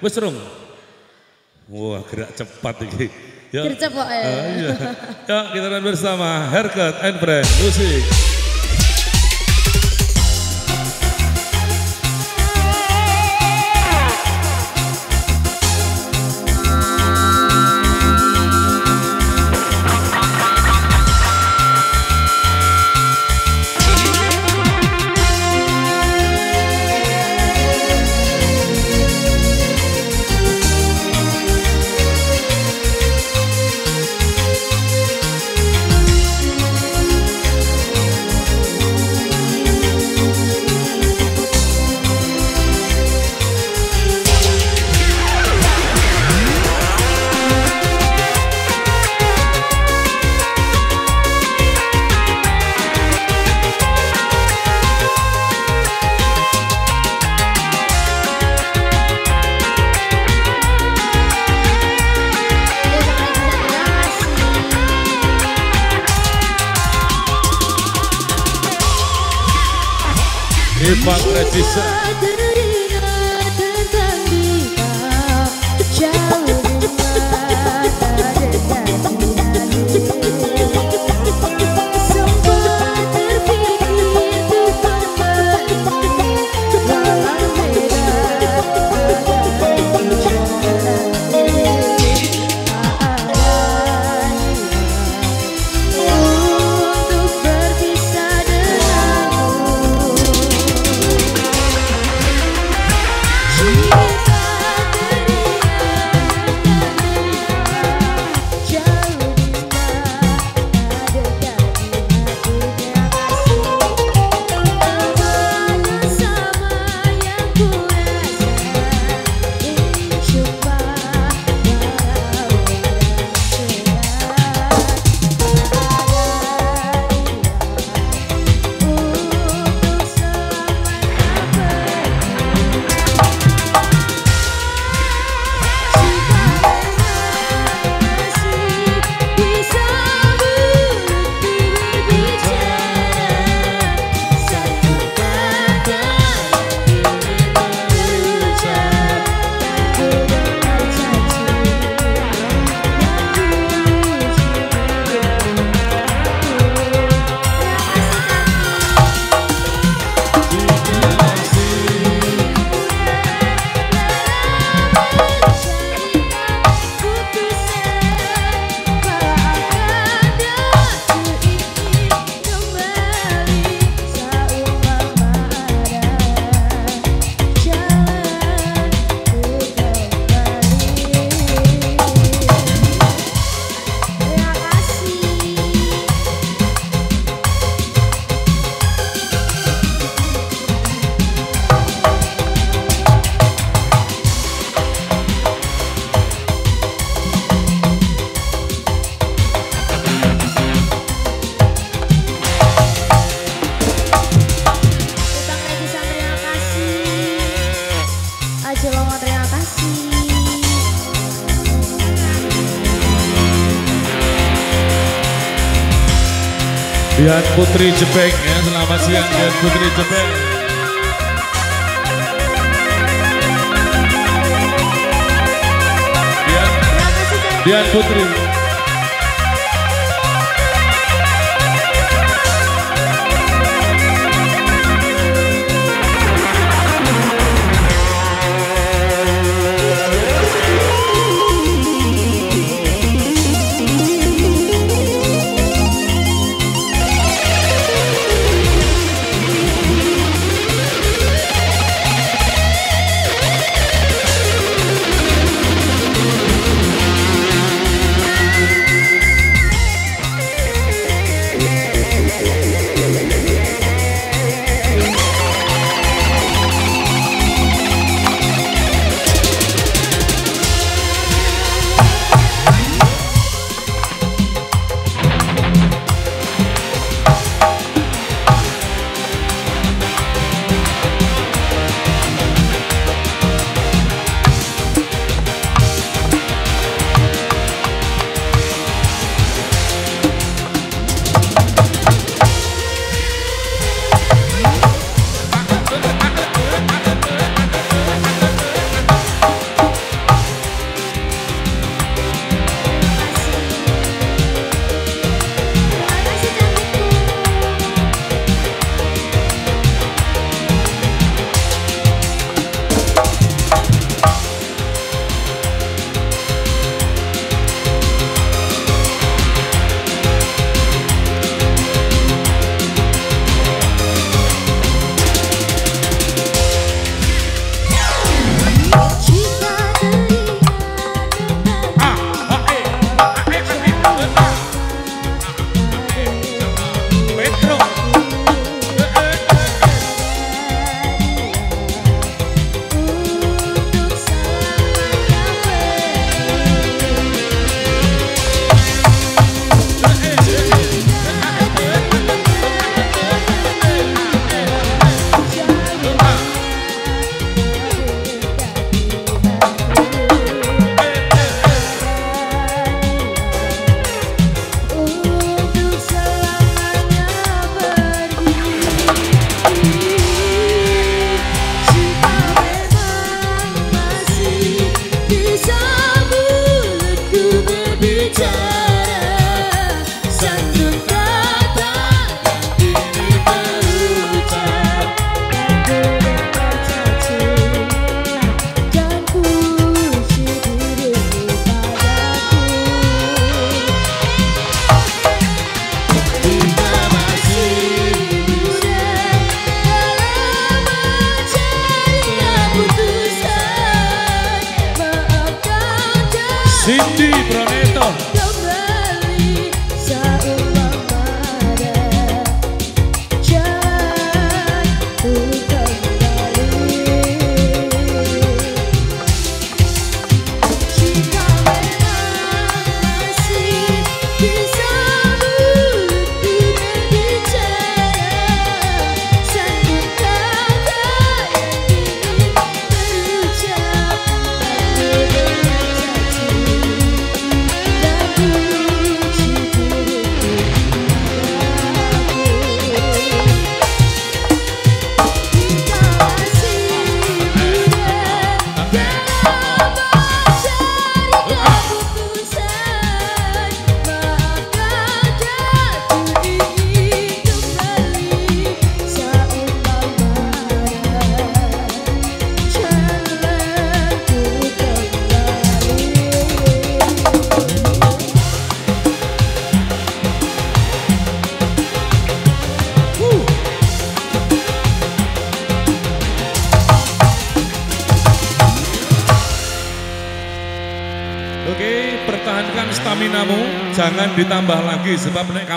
Wes rung. Wah, gerak cepat iki. Ya. Gerak cepat ya. Iya. Ya, kita akan bersama Haircut and Friend Musik. Ipang Regisa. Dian Putri Jepeng ya, selamat siang Dian Putri Jepeng. Dian Putri. bicara, santun kata ini berucap, berupa caci dan puji dirimu padaku. Kita masih muda dalam mencari keputusan. Maafkan dan Cindy Proneto. kembali seumpama jatuh kembali. Jika memang masih bisa mulutku berbicara, santun kata yang ingin berucap, berupa caci dan puji dirimu padaku. Kita masih muda dalam mencari keputusan. Maafkan jatuh ingin kembali seumpama jalanku Oke, pertahankan staminamu, jangan ditambah lagi sebab nek